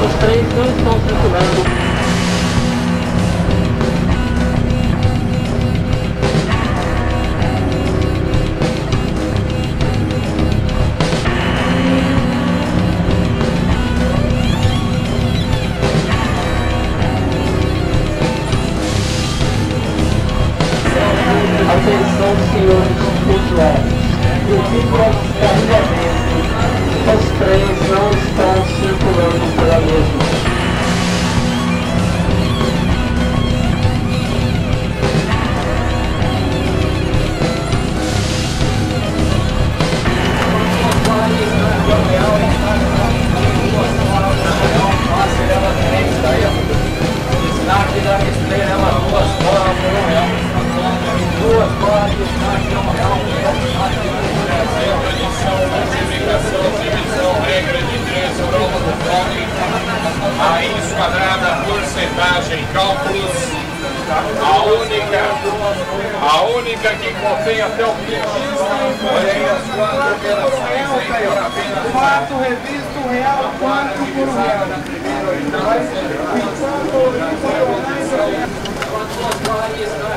Os trens não estão circulando. Atenção, senhores usuários, devido aos carregamentos, os trens não estão circulando pela mesma. A esquadrada, porcentagem, cálculos, a única que contém até o petista, porém as 4 operações aí por apenas 4 revisto real, 4 por real. na primeira.